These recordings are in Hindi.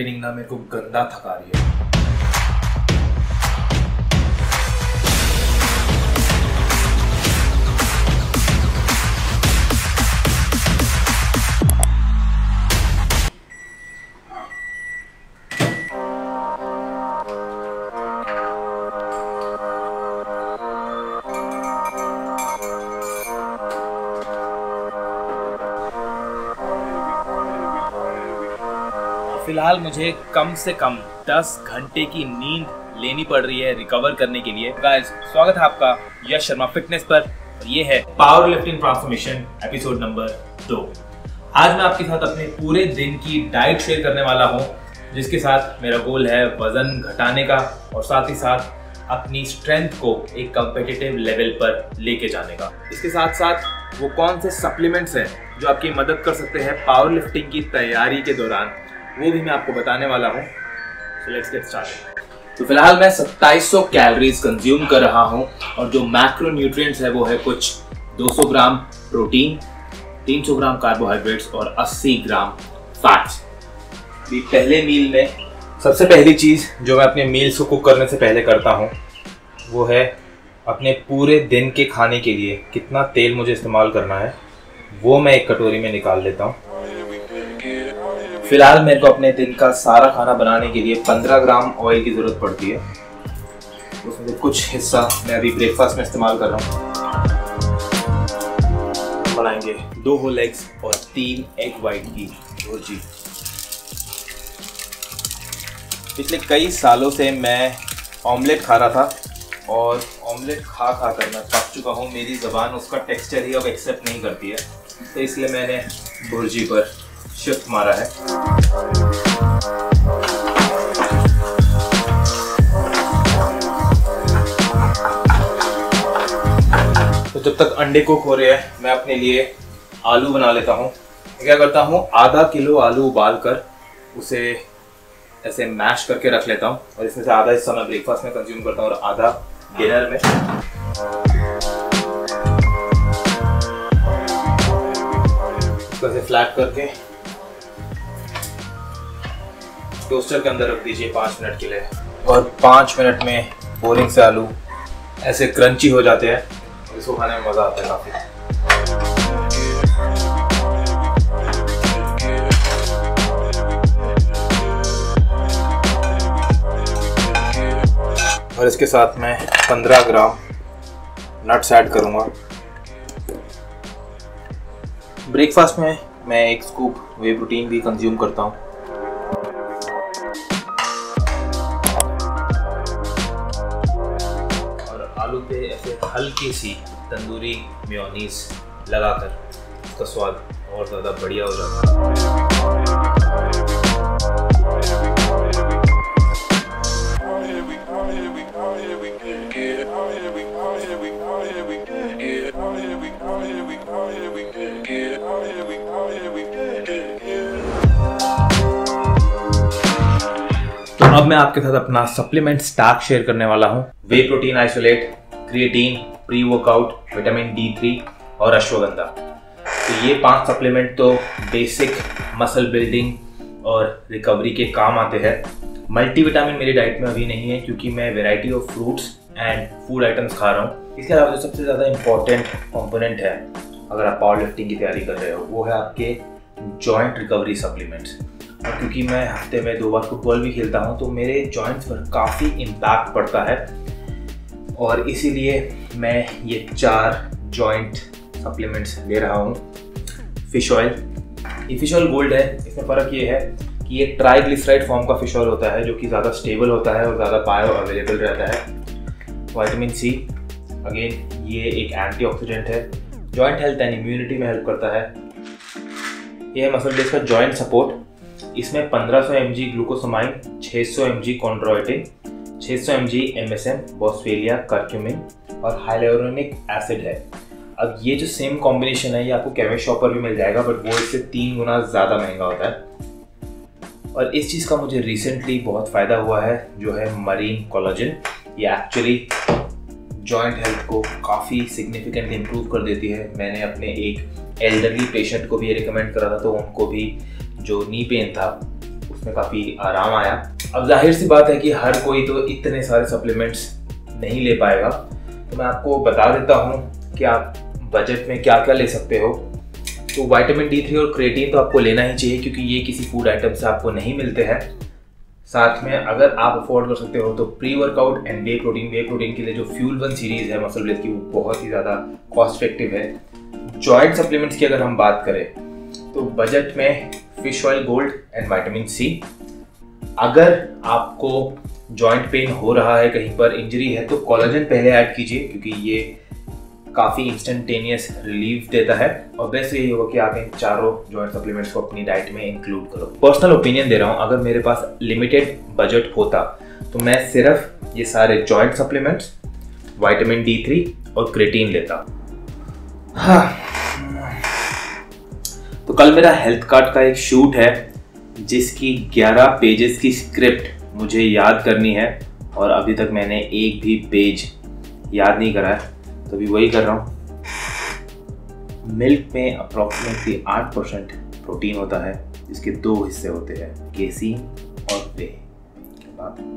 ट्रेनिंग ना मेरे को गंदा थका रही है। फिलहाल मुझे कम से कम 10 घंटे की नींद लेनी पड़ रही है रिकवर करने के लिए। गाइस, स्वागत है आपका यश शर्मा फिटनेस पर और ये है power lifting transformation episode number 2। आज मैं आपके साथ अपने पूरे दिन की डाइट शेयर करने वाला हूँ, जिसके साथ मेरा गोल है वजन घटाने का और साथ ही साथ अपनी स्ट्रेंथ को एक कॉम्पिटिटिव लेवल पर लेके जाने का। इसके साथ साथ वो कौन से सप्लीमेंट्स हैं जो आपकी मदद कर सकते हैं पावर लिफ्टिंग की तैयारी के दौरान, वो भी मैं आपको बताने वाला हूँ। So let's get started। तो फिलहाल मैं 2700 कैलोरीज कंज्यूम कर रहा हूँ और जो मैक्रो न्यूट्रिएंट्स है वो है कुछ 200 ग्राम प्रोटीन, 300 ग्राम कार्बोहाइड्रेट्स और 80 ग्राम फैट्स। पहले मील में सबसे पहली चीज़ जो मैं अपने मील्स को कुक करने से पहले करता हूँ वो है अपने पूरे दिन के खाने के लिए कितना तेल मुझे इस्तेमाल करना है वो मैं एक कटोरी में निकाल लेता हूँ। फिलहाल मेरे को अपने दिन का सारा खाना बनाने के लिए 15 ग्राम ऑयल की ज़रूरत पड़ती है। उसमें से कुछ हिस्सा मैं अभी ब्रेकफास्ट में इस्तेमाल कर रहा हूँ। बनाएंगे 2 होल एग्स और 3 एग वाइट की भुर्जी। पिछले कई सालों से मैं ऑमलेट खा रहा था और ऑमलेट खा कर मैं पक चुका हूँ। मेरी ज़बान उसका टेक्सचर ही अब एक्सेप्ट नहीं करती है, तो इसलिए मैंने भुर्जी पर शिफ्ट मारा है। तो जब तक अंडे कुक हो रहे हैं मैं अपने लिए आलू बना लेता हूँ। क्या करता हूँ, आधा किलो आलू उबाल कर उसे ऐसे मैश करके रख लेता हूँ और इसमें से आधा हिस्सा मैं ब्रेकफास्ट में कंज्यूम करता हूँ और आधा डिनर में। इसको ऐसे फ्लैट करके टोस्टर के अंदर रख दीजिए 5 मिनट के लिए और 5 मिनट में बोरिंग से आलू ऐसे क्रंची हो जाते हैं। इसको खाने में मज़ा आता है काफ़ी। और इसके साथ मैं 15 ग्राम नट्स ऐड करूँगा। ब्रेकफास्ट में मैं 1 स्कूप वे प्रोटीन भी कंज्यूम करता हूँ। आलू पे ऐसे हल्की सी तंदूरी मेयोनीज लगाकर उसका स्वाद और ज़्यादा बढ़िया हो जाता है। तो अब मैं आपके साथ अपना सप्लीमेंट स्टैक शेयर करने वाला हूँ। Whey protein isolate, creatine, pre workout, vitamin D3 और अश्वगंधा। तो ये 5 सप्लीमेंट तो बेसिक मसल बिल्डिंग और रिकवरी के काम आते हैं। मल्टीविटामिन मेरी डाइट में अभी नहीं है क्योंकि मैं variety of fruits and food items खा रहा हूँ। इसके अलावा जो सबसे ज़्यादा इम्पॉर्टेंट कंपोनेंट है अगर आप पावर लिफ्टिंग की तैयारी कर रहे हो वो है आपके जॉइंट रिकवरी सप्लीमेंट्स। और क्योंकि मैं हफ्ते में 2 बार फुटबॉल भी खेलता हूँ तो मेरे जॉइंट्स पर काफ़ी इम्पैक्ट पड़ता है और इसीलिए मैं ये 4 जॉइंट सप्लीमेंट्स ले रहा हूँ। फिश ऑयल, ये फिश ऑयल गोल्ड है। इसमें फ़र्क ये है कि ये ट्राइग्लिसराइड फॉर्म का फिश ऑयल होता है जो कि ज़्यादा स्टेबल होता है और ज़्यादा बायो अवेलेबल रहता है। विटामिन C, अगेन ये एक एंटीऑक्सीडेंट है, जॉइंट हेल्थ एंड इम्यूनिटी में हेल्प करता है। ये है मसल बेस का जॉइंट सपोर्ट। इसमें 1500 mg glucosamine, 600 mg chondroitin, 600 mg MSM, boswellia, curcumin और हाइलुरोनिक एसिड है। अब ये जो सेम कॉम्बिनेशन है ये आपको केमिस्ट शॉप पर भी मिल जाएगा, बट वो इससे 3 गुना ज़्यादा महंगा होता है। और इस चीज़ का मुझे रिसेंटली बहुत फ़ायदा हुआ है जो है मरीन कोलाजन। ये एक्चुअली जॉइंट हेल्थ को काफ़ी सिग्निफिकेंटली इम्प्रूव कर देती है। मैंने अपने एक एल्डरली पेशेंट को भी ये रिकमेंड करा था, तो उनको भी जो नी पेन था उसमें काफ़ी आराम आया। अब जाहिर सी बात है कि हर कोई तो इतने सारे सप्लीमेंट्स नहीं ले पाएगा, तो मैं आपको बता देता हूँ कि आप बजट में क्या क्या ले सकते हो। तो विटामिन D3 और क्रिएटिन तो आपको लेना ही चाहिए, क्योंकि ये किसी फूड आइटम से आपको नहीं मिलते हैं। साथ में अगर आप अफोर्ड कर सकते हो तो pre workout and whey protein के लिए जो फ्यूल 1 सीरीज है मसल ब्लेज की, वो बहुत ही ज़्यादा कॉस्ट इफेक्टिव है। जॉइंट सप्लीमेंट्स की अगर हम बात करें तो बजट में fish oil gold and vitamin C। अगर आपको जॉइंट पेन हो रहा है, कहीं पर इंजरी है, तो कोलाजन पहले ऐड कीजिए, क्योंकि ये काफ़ी इंस्टेंटेनियस रिलीफ देता है। और बेस्ट यही होगा कि आप इन चारों जॉइंट सप्लीमेंट्स को अपनी डाइट में इंक्लूड करो। पर्सनल ओपिनियन दे रहा हूँ, अगर मेरे पास लिमिटेड बजट होता तो मैं सिर्फ ये सारे जॉइंट सप्लीमेंट्स, विटामिन D3 और क्रिएटिन लेता। हाँ, तो कल मेरा हेल्थ कार्ड का एक शूट है जिसकी 11 पेजेस की स्क्रिप्ट मुझे याद करनी है, और अभी तक मैंने एक भी पेज याद नहीं करा है, तो अभी वही कर रहा हूँ। मिल्क में अप्रॉक्सीमेटली 8% प्रोटीन होता है, जिसके 2 हिस्से होते हैं, केसीन और वे। क्या बात है।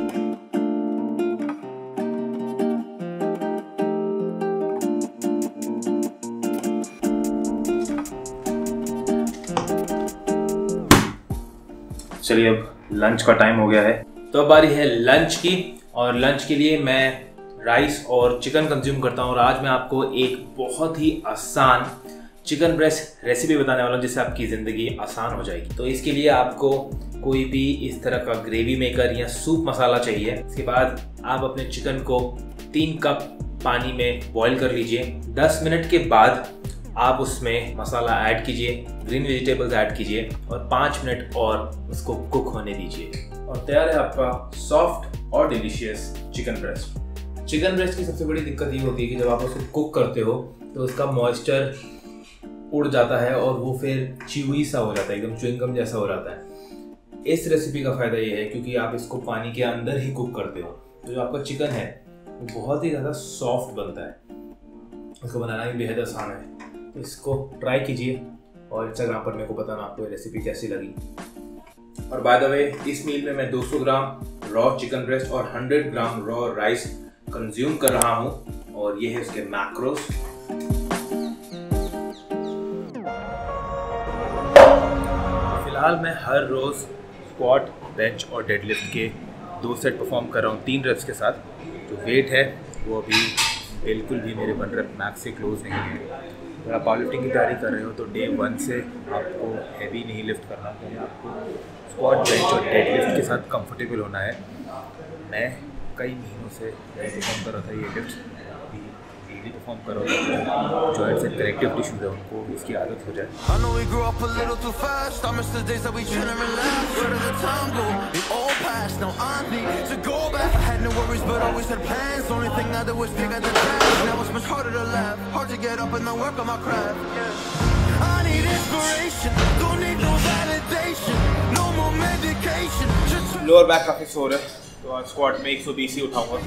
चलिए, अब लंच का टाइम हो गया है, तो अब बारी है लंच की। और लंच के लिए मैं राइस और चिकन कंज्यूम करता हूँ, और आज मैं आपको एक बहुत ही आसान चिकन ब्रेस्ट रेसिपी बताने वाला हूँ, जिससे आपकी ज़िंदगी आसान हो जाएगी। तो इसके लिए आपको कोई भी इस तरह का ग्रेवी मेकर या सूप मसाला चाहिए। इसके बाद आप अपने चिकन को 3 कप पानी में बॉईल कर लीजिए। 10 मिनट के बाद आप उसमें मसाला ऐड कीजिए, ग्रीन वेजिटेबल्स ऐड कीजिए, और 5 मिनट और उसको कुक होने दीजिए, और तैयार है आपका सॉफ्ट और delicious chicken breast. Chicken breast की सबसे बड़ी दिक्कत ये होती है कि जब आप उसको कुक करते हो तो उसका मॉइस्चर उड़ जाता है और वो फिर च्यूई सा हो जाता है, एकदम च्युइंगम जैसा हो जाता है। इस रेसिपी का फ़ायदा ये है क्योंकि आप इसको पानी के अंदर ही कुक करते हो, तो जो आपका चिकन है वो बहुत ही ज़्यादा सॉफ्ट बनता है। इसको बनाना भी बेहद आसान है, तो इसको ट्राई कीजिए और इंस्टाग्राम पर मेरे को बताना आपको ये रेसिपी कैसी लगी। और बाय द वे, इस मील में मैं 200 ग्राम रॉ चिकन ब्रेस्ट और 100 ग्राम रॉ राइस कंज्यूम कर रहा हूं, और ये है उसके मैक्रोस। फिलहाल मैं हर रोज स्क्वाट, बेंच और डेडलिफ्ट के 2 सेट परफॉर्म कर रहा हूँ 3 रेप्स के साथ। जो वेट है वो अभी बिल्कुल भी मेरे 1 रेप मैक्स से क्लोज नहीं है। अगर आप पावर लिफ्टिंग की तैयारी कर रहे हो तो डे 1 से आपको हैवी नहीं लिफ्ट करना है, आपको स्क्वाट, बेंच और डेडलिफ्ट के साथ कंफर्टेबल होना है। मैं कई महीनों से परफॉर्म कर रहा था ये लिफ्ट, डेली परफॉर्म कर रहा था। जॉइंट्स एंड कनेक्टिव टिश्यूज है, उनको इसकी आदत हो जाए। लोअर बैक काफी सोर है, तो आज स्क्वाट में 120 ही उठाऊंगा।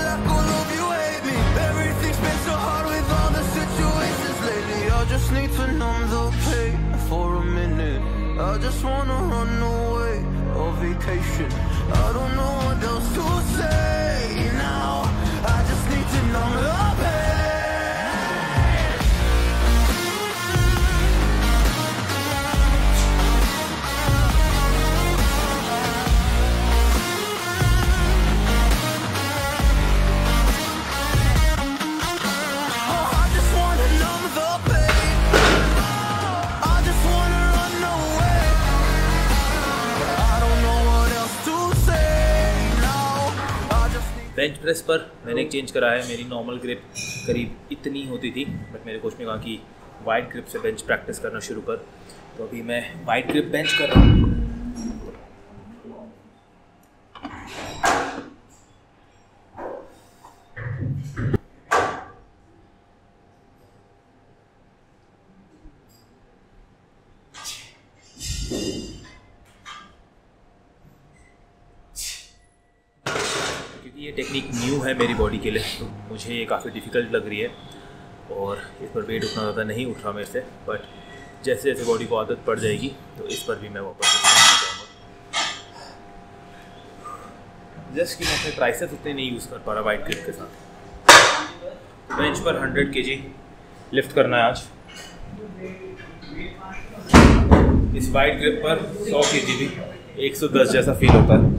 बेंच प्रेस पर मैंने एक चेंज करा है। मेरी नॉर्मल ग्रिप करीब इतनी होती थी, बट मेरे कोच ने कहा कि वाइड ग्रिप से बेंच प्रैक्टिस करना शुरू कर, तो अभी मैं वाइड ग्रिप बेंच कर रहा हूँ। ये टेक्निक न्यू है मेरी बॉडी के लिए, तो मुझे ये काफ़ी डिफ़िकल्ट लग रही है, और इस पर वेट उतना ज़्यादा नहीं उठ रहा मेरे से। बट जैसे जैसे बॉडी को आदत पड़ जाएगी तो इस पर भी मैं वापस जाऊँगा। जस्ट कि मैं अपने ट्राइसेप्स उतने नहीं यूज़ कर पा रहा वाइड ग्रिप के साथ। बेंच पर 100 kg लिफ्ट करना है आज। इस वाइड ग्रिप पर 100 kg भी 110 जैसा फील होता है।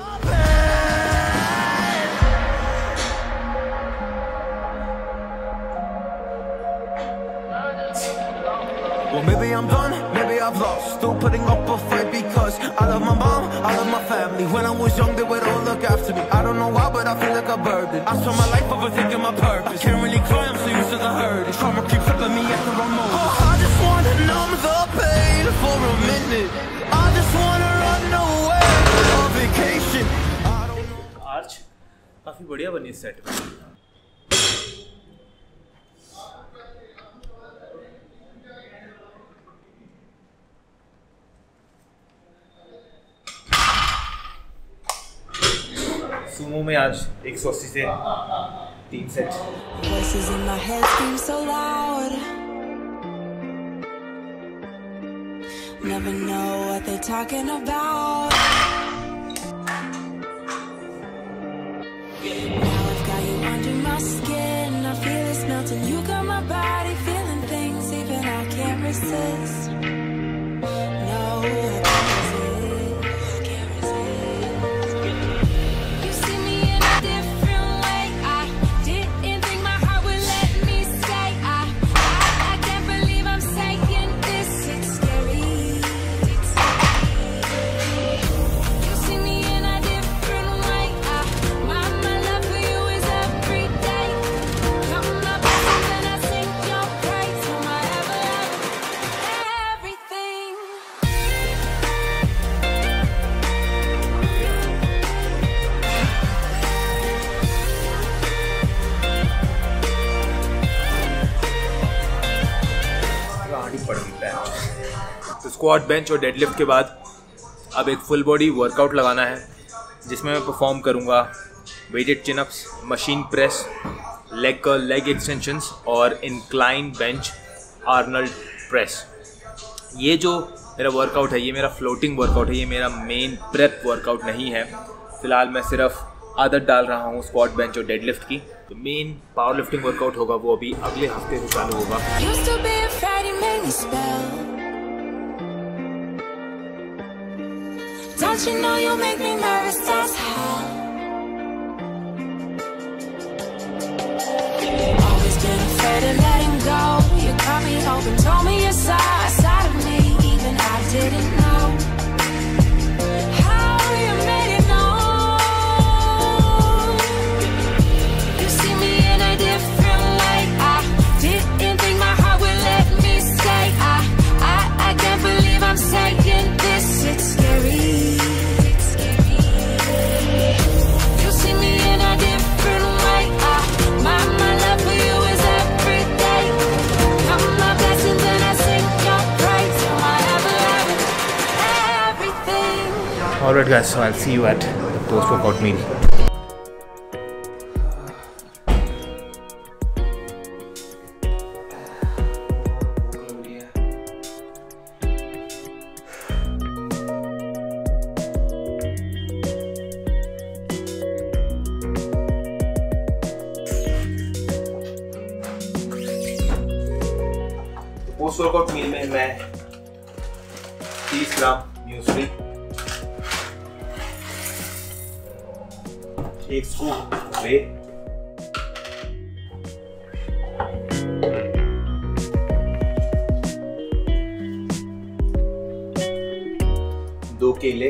Well, maybe I'm done, maybe I've lost. Still putting up a fight because I love my mom, I love my family. When I was young, they would all look after me. I don't know why, but I feel like a burden. I spent my life overthinking my purpose. Can't really cry, I'm so used to the hurt. Trauma keeps up at me at the wrong moment. Oh, I just wanna numb the pain for a minute. I just wanna run away on vacation. I don't know. Arch काफी बढ़िया बनी इस सेट में। सुमो में आज 180 से 3 set. Voices in my head scream so loud. Never know what they're talking about. Now I've got you under my skin. I feel it's melting. You got my body feeling things even I can't resist. No, I can't resist. I can't resist. You see me in a different way. I didn't think my heart would let me stay. I can't believe I'm saying this. It's scary. It's scary. You see me in a different way. My love for you is every day. Come my best and I sing your praise. You're my everything. गाड़ी पड़ गई बेंच। तो स्क्वाट, बेंच और डेडलिफ्ट के बाद अब एक फुल बॉडी वर्कआउट लगाना है जिसमें मैं परफॉर्म करूँगा weighted chinups, machine press, leg curl, leg extensions और इंक्लाइन बेंच आर्नल्ड प्रेस। ये जो मेरा वर्कआउट है ये मेरा फ्लोटिंग वर्कआउट है, ये मेरा मेन प्रेप वर्कआउट नहीं है। फिलहाल मैं सिर्फ आदत डाल रहा हूँ स्क्वाट, बेंच और डेडलिफ्ट की। तो मेन पावर लिफ्टिंग वर्कआउट होगा वो अभी अगले हफ्ते से चालू होगा। Used to be afraid you made me spell. Don't you know you make me nervous as hell? Always been afraid of letting go. You cut me open, told me you saw a side of me even I didn't know. How you made it known. You see me in a different way. I didn't think my heart would let me stay. I can't believe I'm saying this. It's scary. It's scary. You see me in a different way. My love for you is every day. Come my blessings and I sing your praise. You're my everything. Alright guys, so I'll see you at the post-workout meal. Post workout meal में मैं 30 ग्राम म्यूसली, 1 स्कूप वे, 2 केले,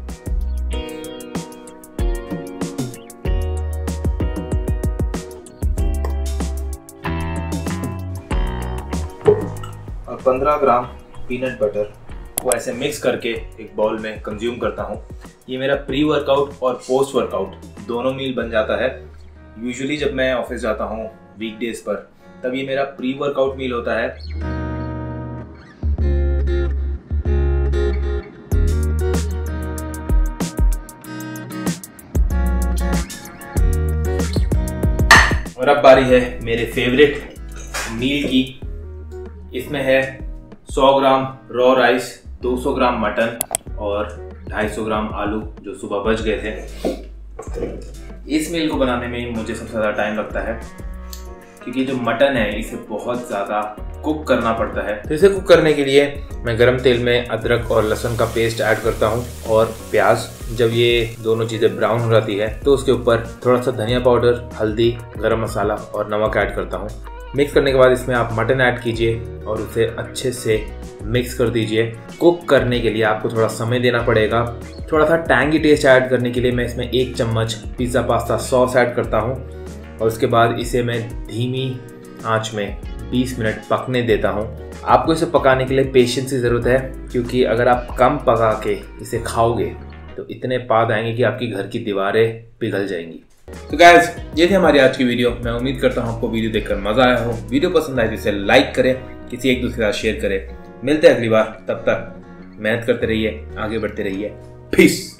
और 15 ग्राम पीनट बटर को ऐसे मिक्स करके एक बाउल में कंज्यूम करता हूँ। ये मेरा प्री वर्कआउट और पोस्ट वर्कआउट दोनों मील बन जाता है। यूजुअली जब मैं ऑफिस जाता हूँ वीकडेज पर तब ये मेरा प्री वर्कआउट मील होता है। और अब बारी है मेरे फेवरेट मील की। इसमें है 100 gram raw rice, 200 gram mutton और 250 ग्राम आलू जो सुबह बच गए थे। इस मील को बनाने में मुझे सबसे ज़्यादा टाइम लगता है क्योंकि जो मटन है इसे बहुत ज़्यादा कुक करना पड़ता है। तो इसे कुक करने के लिए मैं गरम तेल में अदरक और लहसुन का पेस्ट ऐड करता हूँ और प्याज। जब ये दोनों चीज़ें ब्राउन हो जाती है तो उसके ऊपर थोड़ा सा धनिया पाउडर, हल्दी, गरम मसाला और नमक ऐड करता हूँ। मिक्स करने के बाद इसमें आप मटन ऐड कीजिए और उसे अच्छे से मिक्स कर दीजिए। कुक करने के लिए आपको थोड़ा समय देना पड़ेगा। थोड़ा सा टैंगी टेस्ट ऐड करने के लिए मैं इसमें 1 चम्मच पिज़्ज़ा पास्ता सॉस ऐड करता हूँ और उसके बाद इसे मैं धीमी आंच में 20 मिनट पकने देता हूँ। आपको इसे पकाने के लिए पेशेंस की ज़रूरत है क्योंकि अगर आप कम पका के इसे खाओगे तो इतने पाद आएंगे कि आपकी घर की दीवारें पिघल जाएंगी। तो गाइस, ये थी हमारी आज की वीडियो। मैं उम्मीद करता हूँ आपको वीडियो देखकर मजा आया हो। वीडियो पसंद आए तो इसे लाइक करें, किसी एक दूसरे के साथ शेयर करें। मिलते हैं अगली बार, तब तक मेहनत करते रहिए, आगे बढ़ते रहिए। पीस।